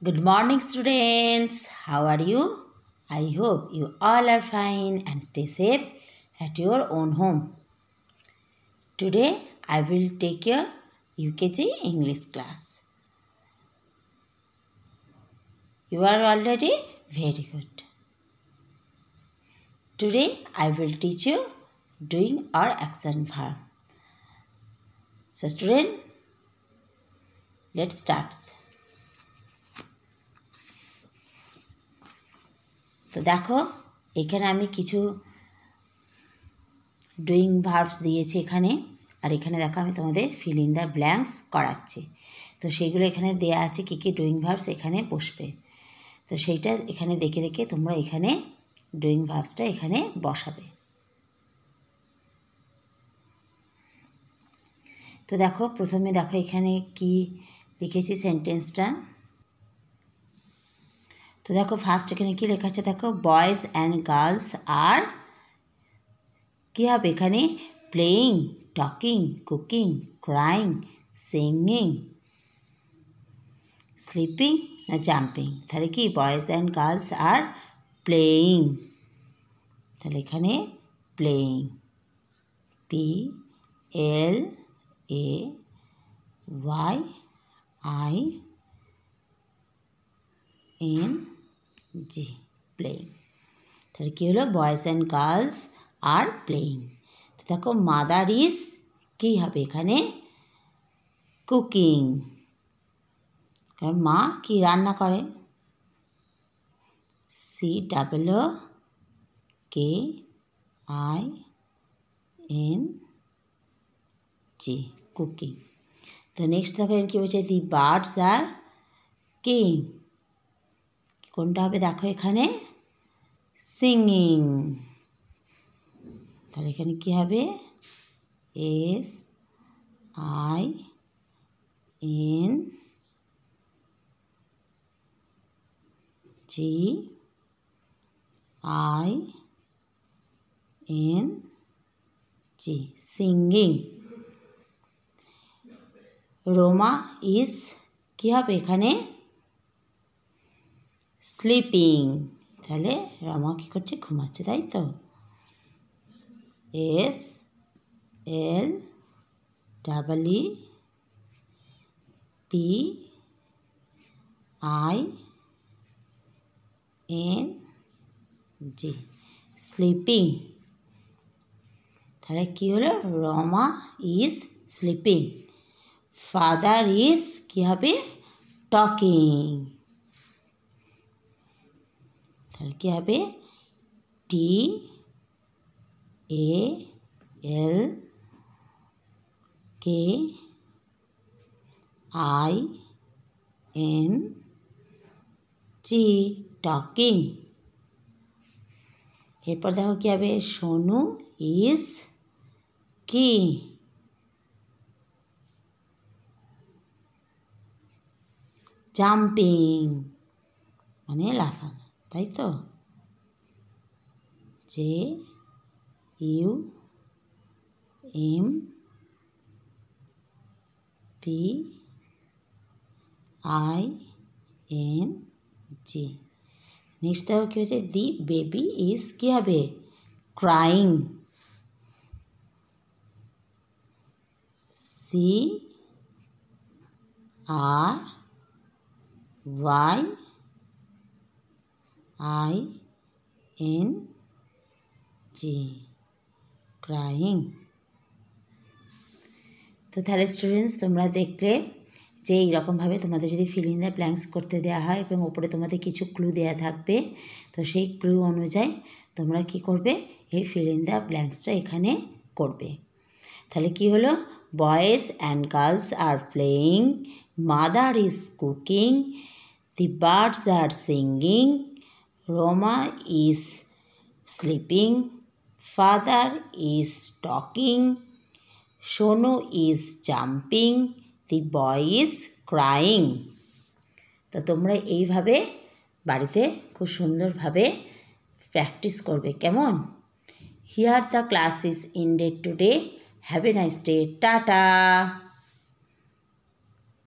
Good morning, students. How are you? I hope you all are fine and stay safe at your own home. Today, I will take your UKG English class. You are already very good. Today, I will teach you doing or action verb. So, student, let's start. তো দেখো এখানে আমি কিছু doing verbs দিয়েছি এখানে, আর এখানে দেখো আমি তোমাদের ফিল ইন দ্য ব্ল্যাঙ্কস করাচ্ছি। তো সেইগুলো এখানে দেয়া আছে কী কী ডুইং ভার্বস এখানে বসবে। তো সেইটা এখানে দেখে দেখে তোমরা এখানে ডুইং ভার্বসটা এখানে বসাবে। তো দেখো প্রথমে দেখো এখানে কি লিখেছি সেন্টেন্সটা। তো দেখো ফার্স্ট এখানে কী লেখা আছে, দেখো বয়েজ অ্যান্ড গার্লস আর কী হবে এখানে playing, talking, cooking, crying, singing, sleeping না জাম্পিং। তাহলে কি boys and girls are playing, তাহলে এখানে প্লেয়িং PLAYING, প্লেয়িং। তাহলে কী হলো boys and girls are playing. তো দেখো মাদার ইজ কী হবে এখানে কুকিং, কারণ মা কি রান্না করে, COOKING, কুকিং। তো নেক্সট দেখো কী বলছে দি বার্ডস আর কিং, কোনটা হবে দেখো এখানে সিঙ্গিং। তাহলে এখানে কী হবে SINGING, সিঙ্গিং। রোমা ইজ কী হবে এখানে স্লিপিং, তাহলে রমা কী করছে ঘুমাচ্ছে, তাই তো SLEEPING, স্লিপিং। তাহলে কী হলো Roma is sleeping. Father is কী হবে টকিং, তাহলে কী হবে TALKING, টকিং। এরপর দেখো কী হবে সোনু ইজ কি জাম্পিং, মানে লাফানো, তাই তো JUMPING। নেক্সট দেখো কী হয়েছে দি বেবি ইজ কী হবে ক্রাইং, CRYING। তো তাহলে স্টুডেন্টস তোমরা দেখলে যে এইরকমভাবে তোমাদের যদি ফিল ইন দ্য ব্ল্যাঙ্কস করতে দেওয়া হয় এবং ওপরে তোমাদের কিছু ক্লু দেওয়া থাকবে, তো সেই ক্লু অনুযায়ী তোমরা কি করবে এই ফিল ইন দ্য ব্ল্যাঙ্কসটা এখানে করবে। তাহলে কি হলো boys and girls are playing, mother is cooking, the birds are singing, Roma is sleeping, father is talking, Sonu is jumping, the boy is crying. তো তোমরা এইভাবে বাড়িতে খুব সুন্দরভাবে প্র্যাকটিস করবে, কেমন? Here the class is ended today. Have a nice day, tata.